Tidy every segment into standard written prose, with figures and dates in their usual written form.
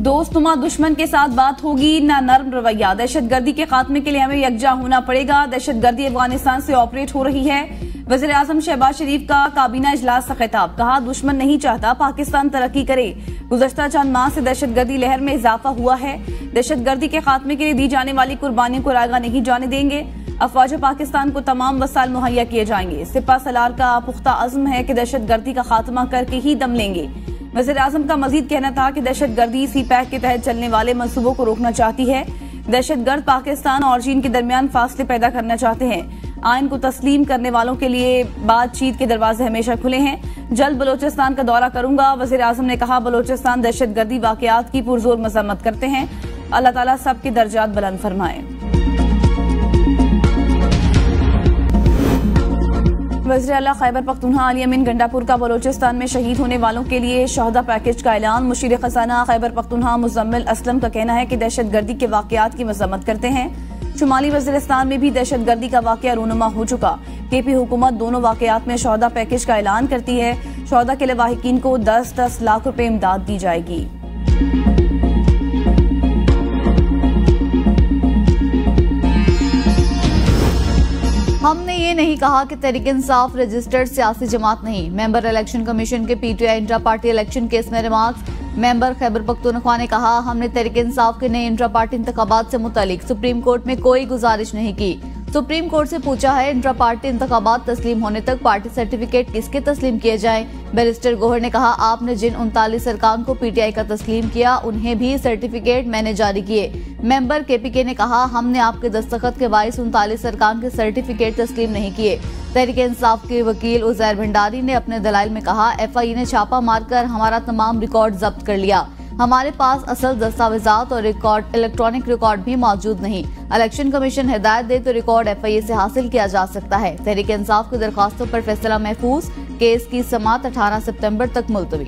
दोस्तनुमा दुश्मन के साथ बात होगी ना नर्म रवैया। दहशतगर्दी के खात्मे के लिए हमें यकजा होना पड़ेगा। दहशतगर्दी अफगानिस्तान से ऑपरेट हो रही है। वज़ीर आज़म शहबाज शरीफ का काबीना इजलास से खिताब। कहा, दुश्मन नहीं चाहता पाकिस्तान तरक्की करे। गुज़श्ता चंद माह से दहशतगर्दी लहर में इजाफा हुआ है। दहशतगर्दी के खात्मे के लिए दी जाने वाली कुर्बानियों को रायगा नहीं जाने देंगे। अफवाज पाकिस्तान को तमाम वसाइल मुहैया किए जाएंगे। सिपा सलार का पुख्ता अज़्म है कि दहशतगर्दी का खात्मा करके ही दम लेंगे। वज़ीर आज़म का मजीद कहना था कि दहशतगर्दी सी पैक के तहत चलने वाले मंसूबों को रोकना चाहती है। दहशतगर्द पाकिस्तान और चीन के दरमियान फासले पैदा करना चाहते हैं। आइन को तस्लीम करने वालों के लिए बातचीत के दरवाजे हमेशा खुले हैं। जल्द बलोचिस्तान का दौरा करूंगा। वज़ीर आज़म ने कहा, बलोचिस्तान दहशतगर्दी वाक़यात की पुरजोर मज़म्मत करते हैं। अल्लाह ताला सबके दर्जात बुलंद फरमाए। वज़ीर आला खैबर पख्तूनख्वा अली अमीन गंडापुर का बलोचिस्तान में शहीद होने वालों के लिए शहदा पैकेज का ऐलान। मुशीर खजाना खैबर पख्तूनख्वा मुज़म्मिल असलम का कहना है कि दहशतगर्दी के वाक़यात की मज़म्मत करते हैं। शुमाली वज़ीरिस्तान में भी दहशतगर्दी का वाक़या रूनुमा हो चुका। केपी हुकूमत दोनों वाक़यात में शहदा पैकेज का ऐलान करती है। शहदा के लवाहिकीन को 10-10 लाख रुपए इमदाद दी जाएगी। हमने ये नहीं कहा कि तहरीक इंसाफ रजिस्टर्ड सियासी जमात नहीं। मेंबर इलेक्शन कमीशन के PTI intra party election case में रिमार्क्स। मेंबर खैबर पख्तूनख्वा ने कहा, हमने तहरीक इंसाफ के नए इंट्रा पार्टी इंतखाबात से मुतालिक सुप्रीम कोर्ट में कोई गुजारिश नहीं की। सुप्रीम कोर्ट से पूछा है, इंट्रा पार्टी इंतखाबात तस्लीम होने तक पार्टी सर्टिफिकेट किसके तस्लीम किए जाएं। बैरिस्टर गोहर ने कहा, आपने जिन 39 अरकान को पीटीआई का तस्लीम किया उन्हें भी सर्टिफिकेट मैंने जारी किए। मेंबर केपीके ने कहा, हमने आपके दस्तखत के बाइस 39 अरकान के सर्टिफिकेट तस्लीम नहीं किए। तहरीक इंसाफ के वकील उजैर भंडारी ने अपने दलाइल में कहा, एफआई ने छापा मारकर हमारा तमाम रिकॉर्ड जब्त कर लिया। हमारे पास असल दस्तावेजात और इलेक्ट्रॉनिक रिकॉर्ड भी मौजूद नहीं। इलेक्शन कमीशन हिदायत दे तो रिकॉर्ड एफआईए से हासिल किया जा सकता है। तहरीक इंसाफ की दरखास्तों पर फैसला महफूज। केस की समाअत 18 सितंबर तक मुलतवी।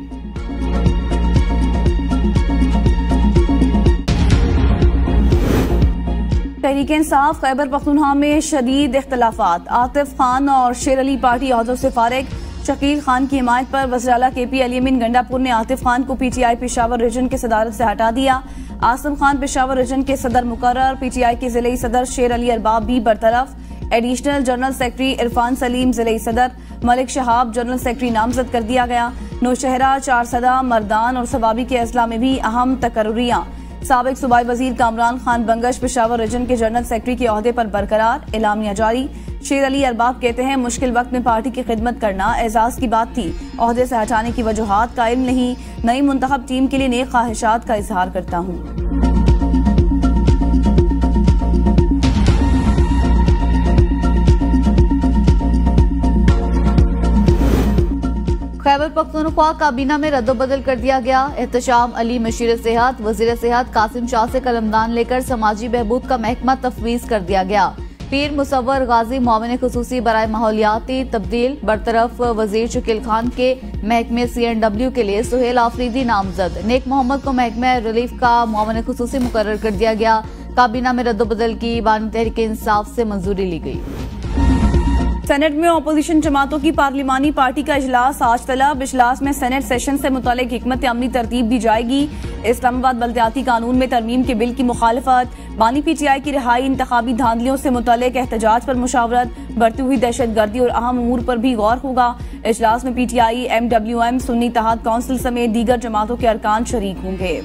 तहरीक इंसाफ खैबर पख्तूनख्वा में शदीद इख्तलाफात। आतिफ खान और शेर अली पार्टी ओहदों से फारिग। शकील खान की हिमायत पर वज़ीर आला केपी अली अमीन गंडापुर ने आतिफ खान को पीटीआई पेशावर रीजन की सदारत से हटा दिया। आसिम खान पेशावर रीजन के सदर मुकर्रर। पीटीआई के जिले सदर शेर अली अरबाब भी बरतरफ। Additional general secretary Irfan Saleem जिले सदर। मलिक शहाब जनरल सेक्रेटरी नामजद कर दिया गया। नौशहरा, चारसदा, मर्दान और सवाबी के अजला में भी अहम तकर्रुरियां। साबिक सूबाई वजीर कामरान खान बंगश पेशावर रीजन के जनरल सेक्रेटरी के ओहदे पर बरकरार। एलामिया जारी। शेर अली अरबाब कहते हैं, मुश्किल वक्त में पार्टी की खिदमत करना एजाज की बात थी। ओहदे से हटाने की वजूहात का इल्म नहीं। नई मुंतखब टीम के लिए नेक ख्वाहिशात का इजहार करता हूँ। खैबर पख्तूनख्वा काबीना में रद्दोबदल कर दिया गया। एहतशाम अली मशीर सेहत, वजीर सेहत कासिम शाह से कलमदान लेकर समाजी बहबूद का महकमा तफवीज कर दिया गया। पीर मुसव्वर गाजी मोमिन खुसूसी बराए माहौलियाती तब्दील बरतरफ। वजीर शकील खान के महकमे CNW के लिए सुहेल आफरीदी नामजद। नेक मोहम्मद को महकमे रिलीफ का मोमिन खुसूसी मुकर्रर कर दिया गया। काबीना में रद्दोबदल की बानी तहरीक इंसाफ से मंजूरी ली गई। सेनेट में अपोजिशन जमातों की पार्लिमानी पार्टी का इजलास आज तलब। इजलास में सेनेट सेशन से मुतालिक हिकमत अमली तरतीब दी जाएगी। इस्लामाबाद बल्दियाती कानून में तरमीम के बिल की मुखालफत। बानी पीटीआई की रिहाई, इंतखाबी धांधलियों से मुतालिक एहतजाज पर मुशावरत। बढ़ती हुई दहशतगर्दी और अहम अमूर पर भी गौर होगा। इजलास में PTI, MWM, Sunni Ittehad council समेत दीगर जमातों के अरकान शरीक होंगे।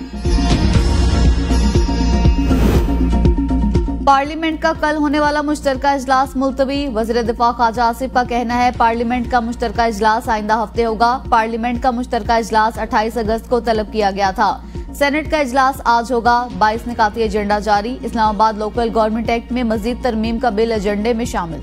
पार्लियामेंट का कल होने वाला मुश्तरका इजलास मुलतवी। वज़ीर दिफा ख्वाजा आसिफ का कहना है, पार्लियामेंट का मुश्तरका इजलास आइंदा हफ्ते होगा। पार्लियामेंट का मुश्तरका इजलास 28 अगस्त को तलब किया गया था। सेनेट का इजलास आज होगा। 22 निकाती एजेंडा जारी। इस्लामाबाद लोकल गवर्नमेंट एक्ट में मजीद तरमीम का बिल एजेंडे में शामिल।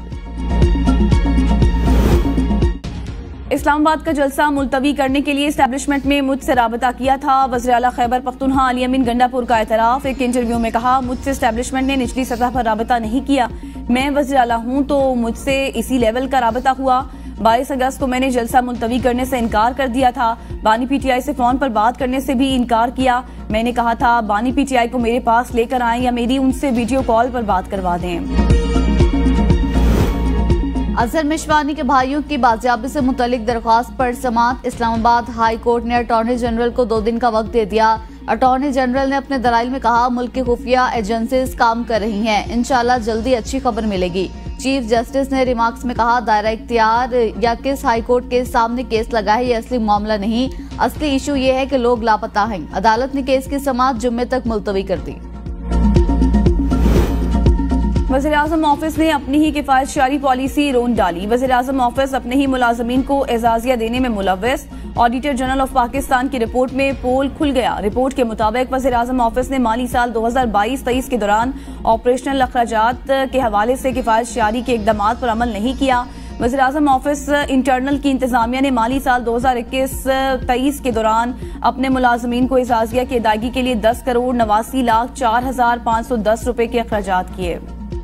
इस्लामाबाद का जलसा मुलतवी करने के लिए एस्टेब्लिशमेंट में मुझसे राबता किया था। वज़ीर आला खैबर पख्तूनख्वा अली अमीन गंडापुर का एतराफ। एक इंटरव्यू में कहा, मुझसे एस्टेब्लिशमेंट ने निचली सतह पर राबता नहीं किया। मैं वज़ीर आला हूँ तो मुझसे इसी लेवल का राबता हुआ। 22 अगस्त को मैंने जलसा मुलतवी करने से इनकार कर दिया था। बानी पीटीआई से फोन पर बात करने से भी इनकार किया। मैंने कहा था, बानी पीटीआई को मेरे पास लेकर आएं या मेरी उनसे वीडियो कॉल पर बात करवा दें। अजहर मिशवानी के भाइयों की बाजियाबी से मुतल्लिक दरख्वास्त पर समाअत। इस्लामाबाद हाई कोर्ट ने अटॉर्नी जनरल को 2 दिन का वक्त दे दिया। अटॉर्नी जनरल ने अपने दलाइल में कहा, मुल्क की खुफिया एजेंसीज काम कर रही हैं, इंशाल्लाह जल्दी अच्छी खबर मिलेगी। चीफ जस्टिस ने रिमार्क्स में कहा, दायरा इख्तियार या किस हाई कोर्ट के सामने केस लगा है, ये असली मामला नहीं, असली इशू ये है कि लोग लापता हैं। अदालत ने केस की समाअत जुम्मे तक मुलतवी कर दी। वज़ीर-ए-आज़म ऑफिस ने अपनी ही किफायतशारी पॉलिसी रोन डाली। वज़ीर-ए-आज़म ऑफिस अपने ही मुलाजमीन को एजाजिया देने में मुलव्वस। ऑडिटर जनरल ऑफ पाकिस्तान की रिपोर्ट में पोल खुल गया। रिपोर्ट के मुताबिक वज़ीर-ए-आज़म ऑफिस ने माली साल 2022-23 के दौरान ऑपरेशनल अखराजात के हवाले से किफायतशारी के इकदामात पर अमल नहीं किया। वज़ीर-ए-आज़म ऑफिस इंटरनल की इंतजामिया ने माली साल 2021-23 के दौरान अपने मुलाजमीन को एजाजिया की अदायगी के लिए 10,89,04,510 रुपए के अखराजात किए।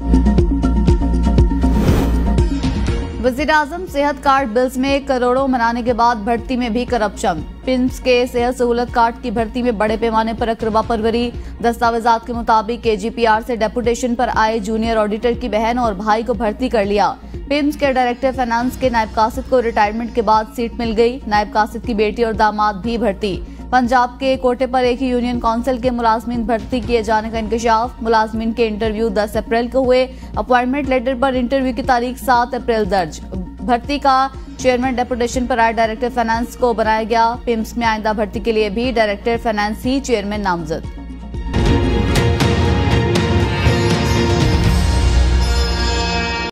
वज़ीर-ए-आज़म सेहत कार्ड बिल्स में करोड़ों मनाने के बाद भर्ती में भी करप्शन। पिम्स के सेहत सहूलत कार्ड की भर्ती में बड़े पैमाने पर अकरबा परवरी। दस्तावेजात के मुताबिक KGPR से डेपुटेशन पर आए जूनियर ऑडिटर की बहन और भाई को भर्ती कर लिया। पिम्स के डायरेक्टर फाइनेंस के नायब कासिद को रिटायरमेंट के बाद सीट मिल गई। नायब कासिद की बेटी और दामाद भी भर्ती। पंजाब के कोटे पर एक ही यूनियन काउंसिल के मुलाजमीन भर्ती किए जाने का इंकशाफ। मुलाजमीन के इंटरव्यू 10 अप्रैल को हुए। अपॉइंटमेंट लेटर पर इंटरव्यू की तारीख 7 अप्रैल दर्ज। भर्ती का चेयरमैन डेपुटेशन पर आए डायरेक्टर फाइनेंस को बनाया गया। पिम्स में आइंदा भर्ती के लिए भी डायरेक्टर फाइनेंस ही चेयरमैन नामजद।